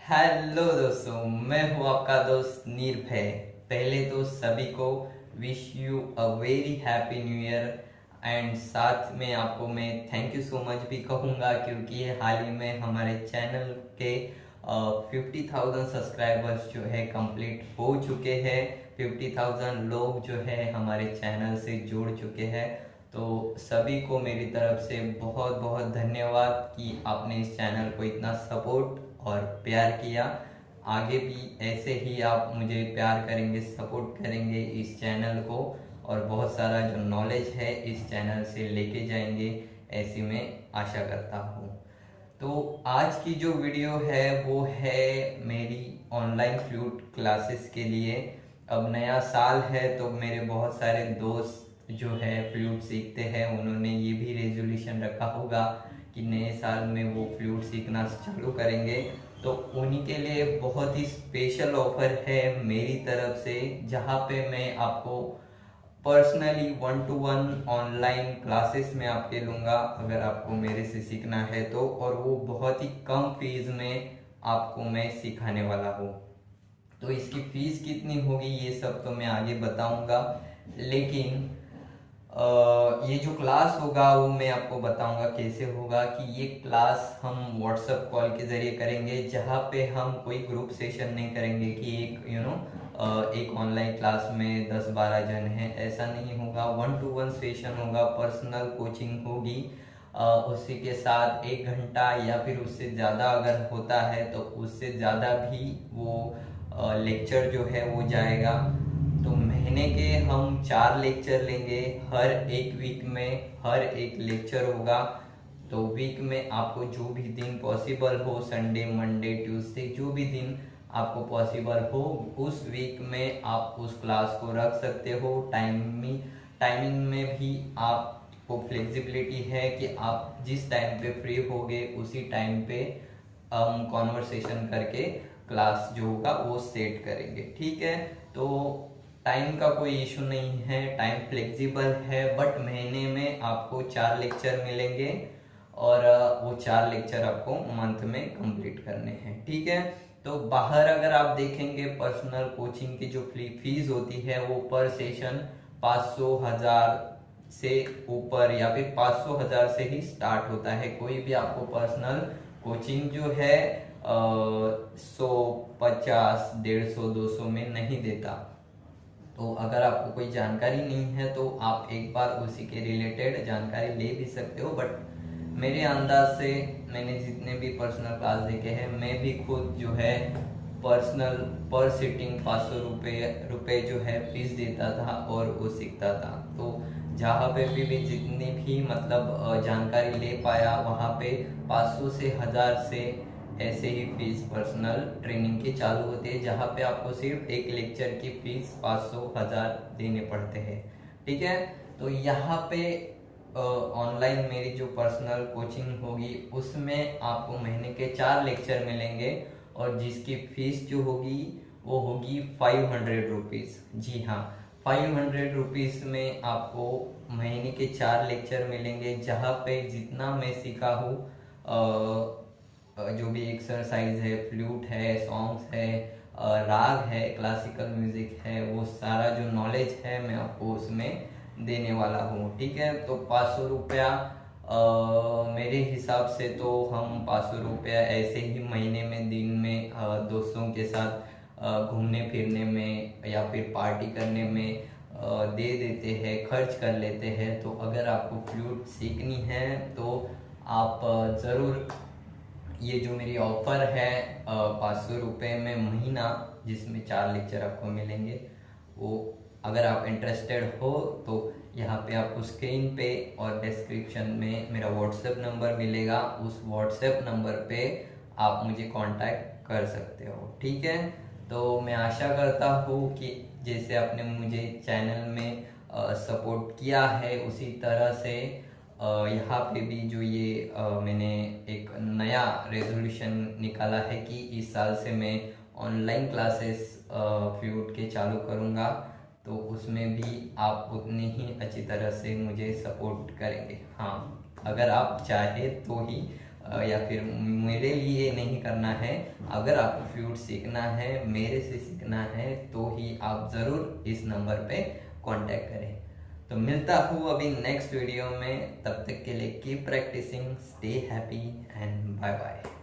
Hello दोस्तों, मैं हूं आपका दोस्त निर्भय। पहले तो सभी को wish you a very happy new year and साथ में आपको मैं थैंक यू सो मच भी कहूँगा क्योंकि हाल ही में हमारे चैनल के 50,000 सब्सक्राइबर्स जो है कंप्लीट हो चुके हैं। 50,000 लोग जो है हमारे चैनल से जुड़ चुके हैं। तो सभी को मेरी तरफ से बहुत बहुत धन्यवाद कि आपने इस चैनल को इतना सपोर्ट और प्यार किया। आगे भी ऐसे ही आप मुझे प्यार करेंगे, सपोर्ट करेंगे इस चैनल को और बहुत सारा जो नॉलेज है इस चैनल से लेके जाएंगे, ऐसी मैं आशा करता हूँ। तो आज की जो वीडियो है वो है मेरी ऑनलाइन फ्लूट क्लासेस के लिए। अब नया साल है तो मेरे बहुत सारे दोस्त जो है फ्लूट सीखते हैं, उन्होंने ये भी रेजोल्यूशन रखा होगा कि नए साल में वो फ्लूट सीखना चालू करेंगे। तो उन्हीं के लिए बहुत ही स्पेशल ऑफर है मेरी तरफ से, जहाँ पे मैं आपको पर्सनली 1-to-1 ऑनलाइन क्लासेस में आपके लूँगा अगर आपको मेरे से सीखना है तो, और वो बहुत ही कम फीस में आपको मैं सिखाने वाला हूँ। तो इसकी फीस कितनी होगी ये सब तो मैं आगे बताऊंगा, लेकिन ये जो क्लास होगा वो मैं आपको बताऊंगा कैसे होगा। कि ये क्लास हम व्हाट्सएप कॉल के जरिए करेंगे, जहाँ पे हम कोई ग्रुप सेशन नहीं करेंगे कि एक ऑनलाइन क्लास में 10-12 जन हैं, ऐसा नहीं होगा। 1-to-1 सेशन होगा, पर्सनल कोचिंग होगी। उसी के साथ 1 घंटा या फिर उससे ज़्यादा अगर होता है तो उससे ज़्यादा भी वो लेक्चर जो है वो जाएगा। तो महीने के हम 4 लेक्चर लेंगे, हर एक वीक में हर एक लेक्चर होगा। तो वीक में आपको जो भी दिन पॉसिबल हो, संडे, मंडे, ट्यूसडे, जो भी दिन आपको पॉसिबल हो, उस वीक में आप उस क्लास को रख सकते हो। टाइमिंग में भी आपको फ्लेक्सिबिलिटी है कि आप जिस टाइम पे फ्री होगे उसी टाइम पे हम कॉन्वर्सेशन करके क्लास जो होगा वो सेट करेंगे, ठीक है। तो टाइम का कोई इशू नहीं है, टाइम फ्लेक्सिबल है, बट महीने में आपको 4 लेक्चर मिलेंगे और वो 4 लेक्चर आपको मंथ में कंप्लीट करने हैं, ठीक है। तो बाहर अगर आप देखेंगे पर्सनल कोचिंग की जो फीस होती है वो पर सेशन 500,000 से ऊपर या फिर 500,000 से ही स्टार्ट होता है। कोई भी आपको पर्सनल कोचिंग जो है 100, 50, 150, 200 में नहीं देता। तो अगर आपको कोई जानकारी नहीं है तो आप एक बार उसी के रिलेटेड जानकारी ले भी सकते हो। बट मेरे अंदाज से मैंने जितने भी पर्सनल क्लास देखे हैं, मैं भी खुद जो है पर्सनल पर सिटिंग 500 रुपये जो है फीस देता था और वो सीखता था। तो जहाँ पे भी जितनी भी मतलब जानकारी ले पाया, वहाँ पे 500 से 1000 से ऐसे ही फीस पर्सनल ट्रेनिंग के चालू होते हैं, जहाँ पे आपको सिर्फ एक लेक्चर की फीस 500-1000 देने पड़ते हैं, ठीक है। तो यहाँ पे ऑनलाइन मेरी जो पर्सनल कोचिंग होगी उसमें आपको महीने के 4 लेक्चर मिलेंगे और जिसकी फीस जो होगी वो होगी 500 रुपीज़। जी हाँ, 500 रुपीज़ में आपको महीने के 4 लेक्चर मिलेंगे, जहाँ पे जितना मैं सीखा हूँ, जो भी एक्सरसाइज है, फ्लूट है, सॉन्ग्स है, राग है, क्लासिकल म्यूजिक है, वो सारा जो नॉलेज है मैं आपको उसमें देने वाला हूँ, ठीक है। तो 500 रुपया मेरे हिसाब से तो हम 500 रुपया ऐसे ही महीने में, दिन में दोस्तों के साथ घूमने फिरने में या फिर पार्टी करने में दे देते हैं, खर्च कर लेते हैं। तो अगर आपको फ्लूट सीखनी है तो आप ज़रूर ये जो मेरी ऑफर है 500 रुपये में महीना, जिसमें 4 लेक्चर आपको मिलेंगे, वो अगर आप इंटरेस्टेड हो तो यहाँ पे आपको स्क्रीन पे और डिस्क्रिप्शन में मेरा व्हाट्सएप नंबर मिलेगा। उस व्हाट्सएप नंबर पे आप मुझे कांटेक्ट कर सकते हो, ठीक है। तो मैं आशा करता हूँ कि जैसे आपने मुझे चैनल में सपोर्ट किया है उसी तरह से यहाँ पे भी जो ये मैंने एक नया रेजोल्यूशन निकाला है कि इस साल से मैं ऑनलाइन क्लासेस फ्लूट के चालू करूँगा, तो उसमें भी आप उतने ही अच्छी तरह से मुझे सपोर्ट करेंगे। हाँ, अगर आप चाहे तो ही या फिर मेरे लिए नहीं करना है। अगर आपको फ्लूट सीखना है, मेरे से सीखना है, तो ही आप ज़रूर इस नंबर पे कांटेक्ट करें। तो मिलता हूँ अभी नेक्स्ट वीडियो में, तब तक के लिए keep practising, stay happy and bye bye.